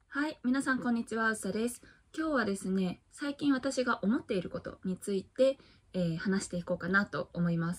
はい、皆さんこんにちは、うさです。今日はですね、最近私が思っていることについて、話していこうかなと思います。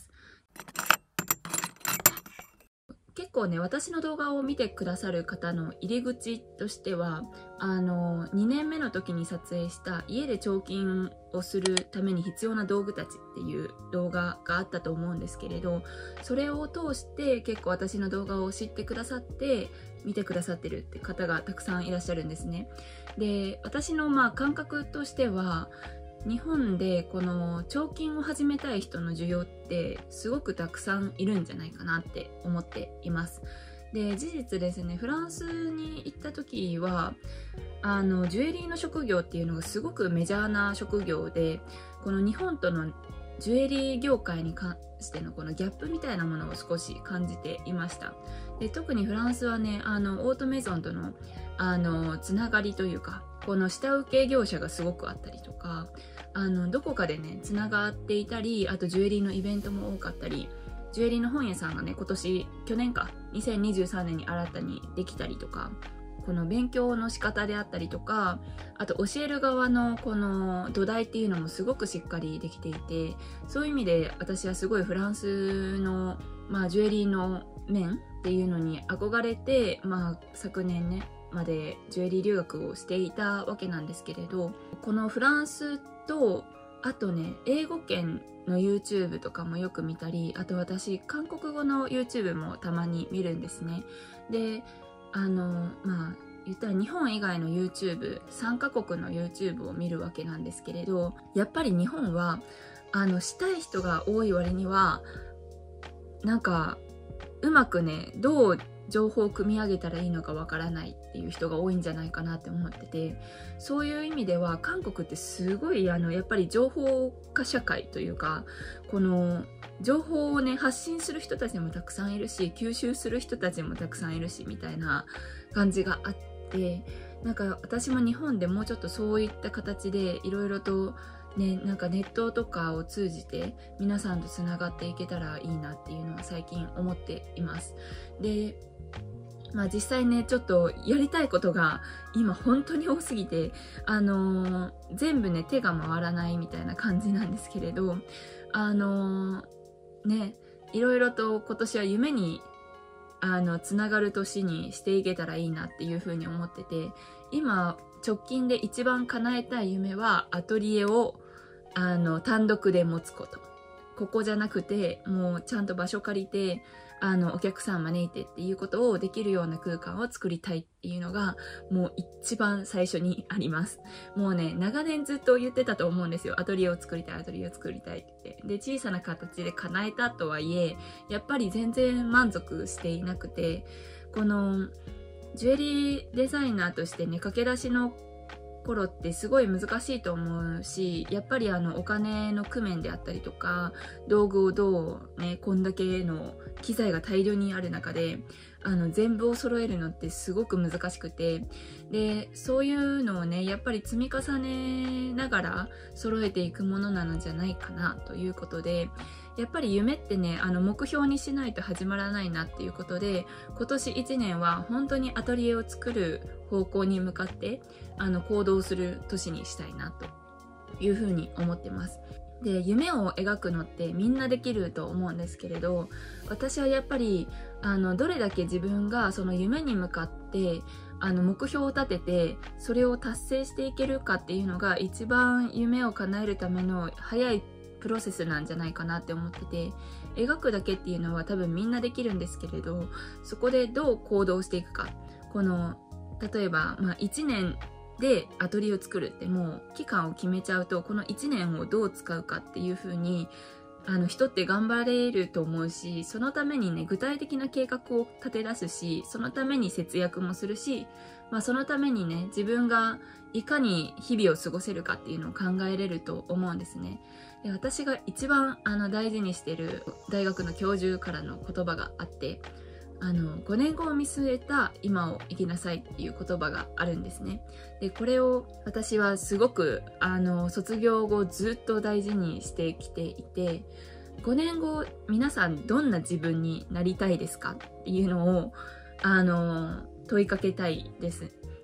結構ね、私の動画を見てくださる方の入り口としては、2年目の時に撮影した家で彫金をするために必要な道具たちっていう動画があったと思うんですけれど、それを通して結構私の動画を知ってくださって見てくださってるって方がたくさんいらっしゃるんですね。で、私の感覚としては、日本でこの彫金を始めたい人の需要ってすごくたくさんいるんじゃないかなって思っています。で、事実ですね、フランスに行った時はジュエリーの職業っていうのがすごくメジャーな職業で、この日本とのジュエリー業界に関してのこのギャップみたいなものを少し感じていました。で、特にフランスはね、オートメゾンとのつながりというか、この下請け業者がすごくあったりとか、どこかでねつながっていたり、あとジュエリーのイベントも多かったり、ジュエリーの本屋さんがね去年か2023年に新たにできたりとか、この勉強の仕方であったりとか、あと教える側のこの土台っていうのもすごくしっかりできていて、そういう意味で私はすごいフランスの、ジュエリーの面っていうのに憧れて、昨年ねまでジュエリー留学をしていたわけなんですけれど、このフランスと、あとね英語圏の YouTube とかもよく見たり、あと私韓国語の YouTube もたまに見るんですね。で、言ったら日本以外の YouTube3 カ国の YouTube を見るわけなんですけれど、やっぱり日本はしたい人が多い割にはなんかうまくねどう情報を組み上げたらいいのかわからないっていう人が多いんじゃないかなって思ってて、そういう意味では韓国ってすごいやっぱり情報化社会というか、この情報をね発信する人たちもたくさんいるし、吸収する人たちもたくさんいるしみたいな感じがあって、なんか私も日本でもうちょっとそういった形でいろいろとね、なんかネットとかを通じて皆さんとつながっていけたらいいなっていうのは最近思っています。で、実際ねちょっとやりたいことが今本当に多すぎて、全部ね手が回らないみたいな感じなんですけれど、いろいろと今年は夢につながる年にしていけたらいいなっていうふうに思ってて、今直近で一番叶えたい夢はアトリエを単独で持つこと。ここじゃなくてもうちゃんと場所借りてお客さん招いてっていうことをできるような空間を作りたいっていうのがもう一番最初にあります。もうね長年ずっと言ってたと思うんですよ。アトリエを作りたい、アトリエを作りたいって。で、小さな形で叶えたとはいえやっぱり全然満足していなくて、このジュエリーデザイナーとしてね駆け出しの頃ってすごい難しいと思うし、やっぱりお金の工面であったりとか、道具をどうねこんだけの機材が大量にある中で全部を揃えるのってすごく難しくて、でそういうのをねやっぱり積み重ねながら揃えていくものなのじゃないかなということで、やっぱり夢ってね目標にしないと始まらないなっていうことで、今年1年は本当にアトリエを作る方向に向かって行動する年にしたいなというふうに思ってます。で、夢を描くのってみんなできると思うんですけれど、私はやっぱりどれだけ自分がその夢に向かって目標を立ててそれを達成していけるかっていうのが一番夢を叶えるための早いプロセスなんじゃないかなって思ってて、描くだけっていうのは多分みんなできるんですけれど、そこでどう行動していくか。この例えば、1年でアトリエを作るってもう期間を決めちゃうと、この1年をどう使うかっていう風に人って頑張れると思うし、そのためにね具体的な計画を立て出すし、そのために節約もするし、そのためにね自分がいかに日々を過ごせるかっていうのを考えれると思うんですね。で、私が一番大事にしている大学の教授からの言葉があって、5年後を見据えた今を生きなさいっていう言葉があるんですね。で、これを私はすごく卒業後ずっと大事にしてきていて、5年後皆さんどんな自分になりたいですかっていうのを問いかけたいです。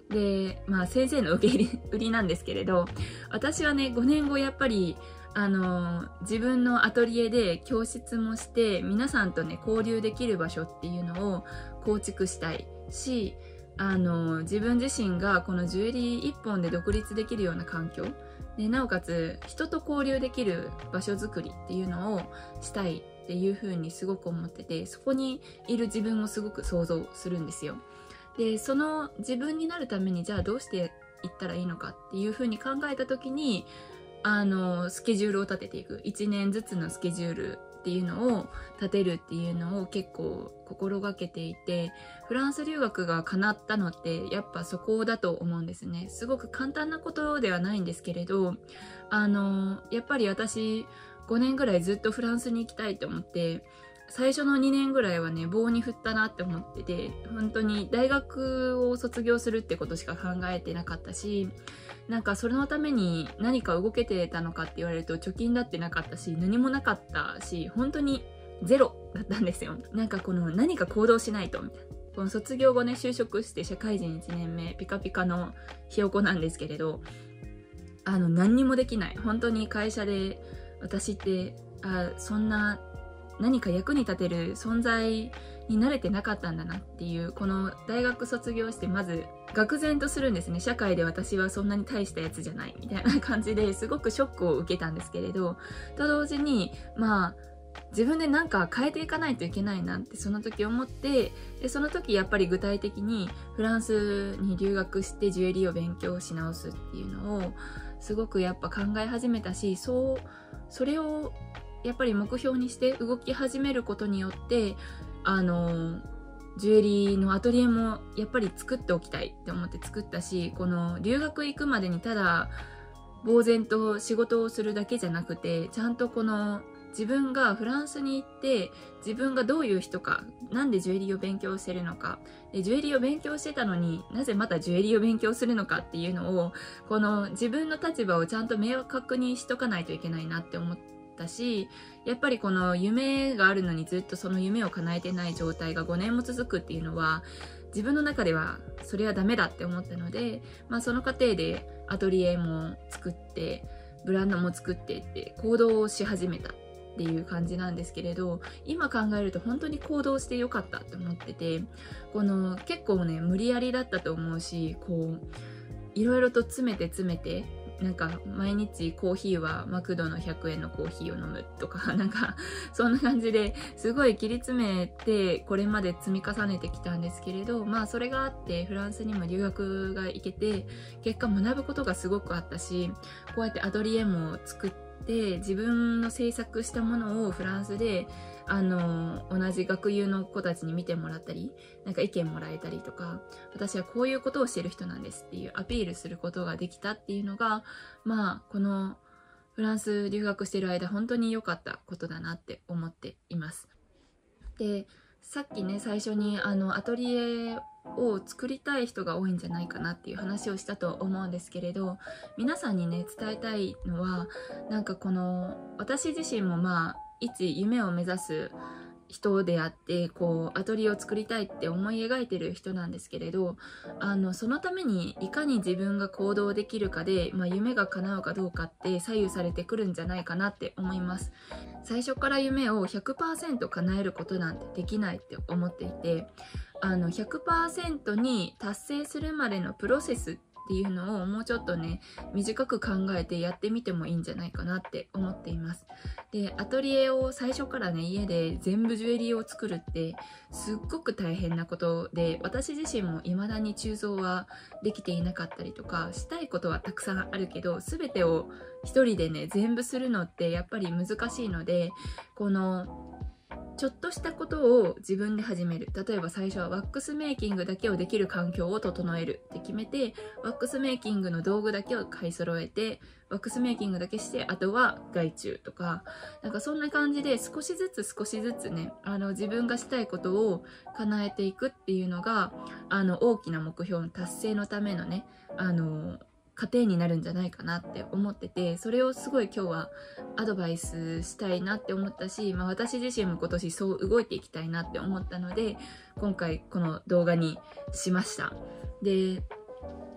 で、まあ先生の受け売りなんですけれど、私はね、5年後やっぱり、自分のアトリエで教室もして、皆さんとね、交流できる場所っていうのを構築したいし、自分自身がこのジュエリー一本で独立できるような環境で、なおかつ人と交流できる場所づくりっていうのをしたいっていう風にすごく思ってて、そこにいる自分をすごく想像するんですよ。で、その自分になるためにじゃあどうしていったらいいのかっていう風に考えた時に、スケジュールを立てていく。1年ずつのスケジュールっていうのを立てるっていうのを結構心がけていて、フランス留学が叶ったのってやっぱそこだと思うんですね。すごく簡単なことではないんですけれど、やっぱり私5年ぐらいずっとフランスに行きたいと思って、最初の2年ぐらいはね、棒に振ったなって思ってて、本当に大学を卒業するってことしか考えてなかったし、なんかそれのために何か動けてたのかって言われると貯金だってなかったし、何もなかったし、本当にゼロだったんですよ。なんかこの何か行動しないとみたいな。この卒業後ね、就職して社会人1年目、ピカピカのひよこなんですけれど、何にもできない。本当に会社で私って、そんな何か役に立てる存在に慣れてなかったんだなっていう、この大学卒業してまず愕然とするんですね。社会で私はそんなに大したやつじゃないみたいな感じですごくショックを受けたんですけれど、と同時にまあ自分で何か変えていかないといけないなってその時思って、でその時やっぱり具体的にフランスに留学してジュエリーを勉強し直すっていうのをすごくやっぱ考え始めたし、それをやっぱり目標にして動き始めることによって、ジュエリーのアトリエもやっぱり作っておきたいって思って作ったし、この留学行くまでにただ呆然と仕事をするだけじゃなくて、ちゃんとこの自分がフランスに行って自分がどういう人か、なんでジュエリーを勉強してるのか、でジュエリーを勉強してたのになぜまたジュエリーを勉強するのかっていうのを、この自分の立場をちゃんと明確にしとかないといけないなって思ったし、やっぱりこの夢があるのにずっとその夢を叶えてない状態が5年も続くっていうのは、自分の中ではそれはダメだって思ったので、まあその過程でアトリエも作ってブランドも作ってって行動をし始めたっていう感じなんですけれど、今考えると本当に行動してよかったと思ってて、この結構ね無理やりだったと思うし、こういろいろと詰めてなんか毎日コーヒーはマクドの100円のコーヒーを飲むとか、なんかそんな感じですごい切り詰めてこれまで積み重ねてきたんですけれど、まあそれがあってフランスにも留学が行けて、結果学ぶことがすごくあったし、こうやってアトリエも作って自分の制作したものをフランスで同じ学友の子たちに見てもらったり、なんか意見もらえたりとか、私はこういうことをしてる人なんですっていうアピールすることができたっていうのが、まあこのフランス留学してる間本当に良かったことだなって思っています。で、さっきね最初にアトリエを作りたい人が多いんじゃないかなっていう話をしたと思うんですけれど、皆さんにね伝えたいのは、なんかこの私自身もまあ一夢を目指す人であって、こうアトリエを作りたいって思い描いてる人なんですけれど、そのためにいかに自分が行動できるかで、まあ、夢が叶うかどうかって左右されてくるんじゃないかなって思います。最初から夢を 100% 叶えることなんてできないって思っていて、100% に達成するまでのプロセスっていうのをもうちょっとね短く考えてやってみてもいいんじゃないかなって思っています。で、アトリエを最初からね家で全部ジュエリーを作るってすっごく大変なことで、私自身も未だに鋳造はできていなかったりとか、したいことはたくさんあるけど全てを一人でね全部するのってやっぱり難しいので、このちょっとしたことを自分で始める。例えば最初はワックスメイキングだけをできる環境を整えるって決めて、ワックスメイキングの道具だけを買い揃えて、ワックスメイキングだけして、あとは外注とか、なんかそんな感じで少しずつね、自分がしたいことを叶えていくっていうのが、大きな目標の達成のためのね、過程になるんじゃないかなって思ってて、それをすごい今日はアドバイスしたいなって思ったし、まあ、私自身も今年そう動いていきたいなって思ったので、今回この動画にしました。で、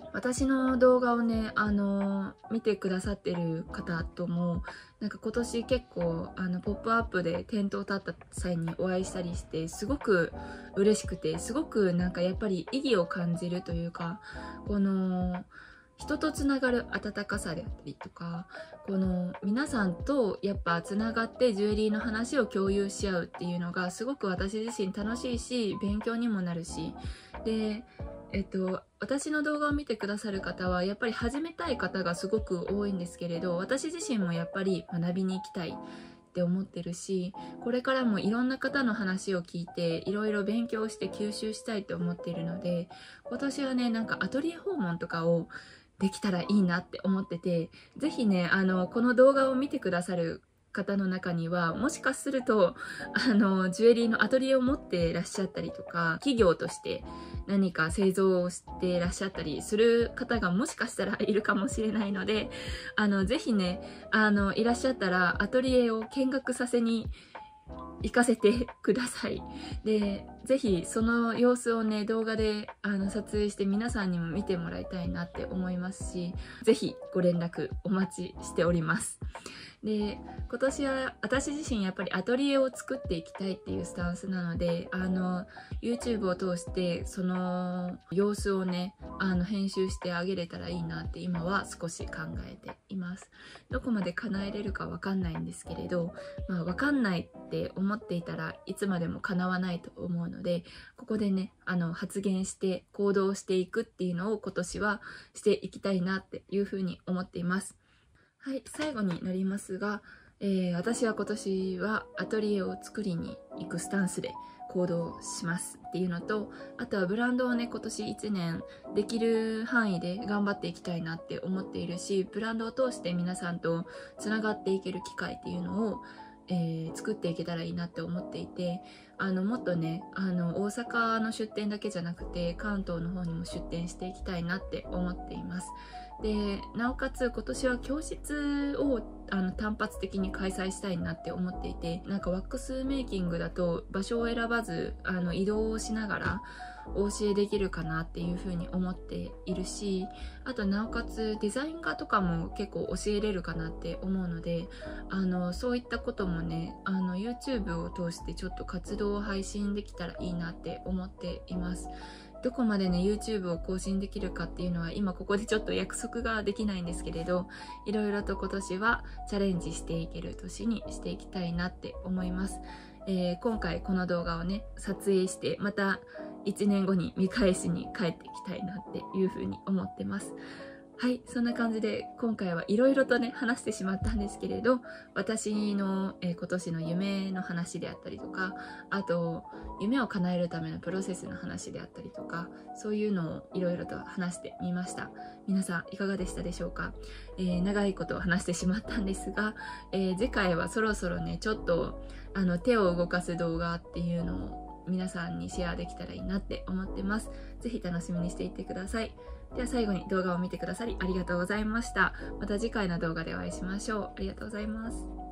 私の動画をね、見てくださってる方とも、なんか今年結構、ポップアップで店頭立った際にお会いしたりして、すごく嬉しくて、すごくなんかやっぱり意義を感じるというか、この、人とつながる温かさであったりとか、この皆さんとやっぱつながってジュエリーの話を共有し合うっていうのがすごく私自身楽しいし、勉強にもなるし、で、私の動画を見てくださる方はやっぱり始めたい方がすごく多いんですけれど、私自身もやっぱり学びに行きたいって思ってるし、これからもいろんな方の話を聞いていろいろ勉強して吸収したいと思っているので、今年はね、なんかアトリエ訪問とかをできたらいいなって思ってて、ぜひね、この動画を見てくださる方の中には、もしかすると、ジュエリーのアトリエを持っていらっしゃったりとか、企業として何か製造をしていらっしゃったりする方がもしかしたらいるかもしれないので、ぜひね、いらっしゃったらアトリエを見学させに行かせてください。で、ぜひその様子をね、動画で撮影して皆さんにも見てもらいたいなって思いますし、ぜひご連絡お待ちしております。で、今年は私自身やっぱりアトリエを作っていきたいっていうスタンスなので、YouTube を通してその様子をね、編集してあげれたらいいなって今は少し考えています。どこまで叶えれるかわかんないんですけれど、わかんないって思っていたらいつまでも叶わないと思うので、ここでね、発言して行動していくっていうのを今年はしていきたいなっていうふうに思っています。はい、最後になりますが、私は今年はアトリエを作りに行くスタンスで行動しますっていうのと、あとはブランドをね、今年1年できる範囲で頑張っていきたいなって思っているし、ブランドを通して皆さんとつながっていける機会っていうのを、作っていけたらいいなって思っていて、もっとね、大阪の出店だけじゃなくて関東の方にも出店していきたいなって思っています。で、なおかつ今年は教室を単発的に開催したいなって思っていて、なんかワックスメイキングだと場所を選ばず移動をしながらお教えできるかなっていうふうに思っているし、あとなおかつデザイン画とかも結構教えれるかなって思うので、そういったこともね、YouTube を通してちょっと活動を配信できたらいいなって思っています。どこまでね YouTube を更新できるかっていうのは今ここでちょっと約束ができないんですけれど、いろいろと今年はチャレンジしていける年にしていきたいなって思います。今回この動画をね撮影してまた1年後に見返しに帰っていきたいなっていうふうに思ってます。はい、そんな感じで今回はいろいろとね話してしまったんですけれど、私の、今年の夢の話であったりとか、あと夢を叶えるためのプロセスの話であったりとか、そういうのをいろいろと話してみました。皆さんいかがでしたでしょうか。長いことを話してしまったんですが、次回はそろそろねちょっと手を動かす動画っていうのを皆さんにシェアできたらいいなって思ってます。ぜひ楽しみにしていってください。では最後に動画を見てくださりありがとうございました。また次回の動画でお会いしましょう。ありがとうございます。